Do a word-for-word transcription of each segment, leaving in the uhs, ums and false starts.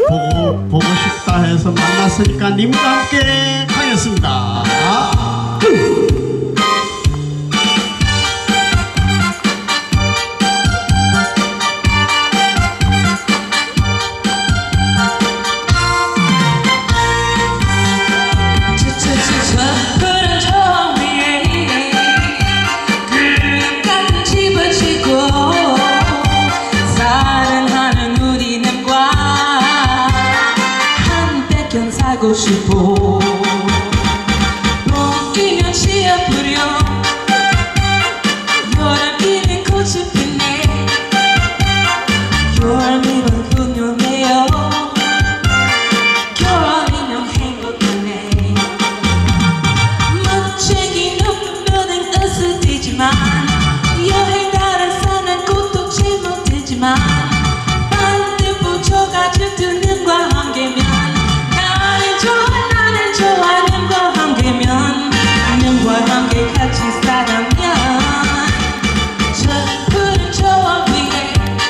보고, 보고 싶다 해서 만났으니까 님과 함께 가겠습니다. 살고 싶어. 봄이면 씨앗뿌려 여름이면 꽃이 피네. 여름이면 훈련해요. 겨울이면 행복하네. 멋지게 눈물은 으스대지만 여행 가는 산은 꽃도 제목되지만 반대부 저가진 두 눈과 함께면 함께 같이 살아면 저 푸른 저와 위에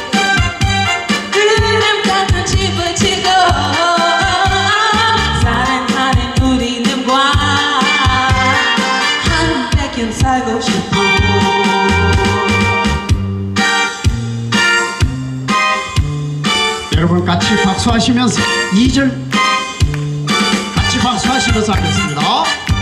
그림 같은 집을 지고 사랑하는 우리 님과 함께 살고 싶어. 여러분 같이 박수하시면서 이 절 같이 박수하시면서 하겠습니다.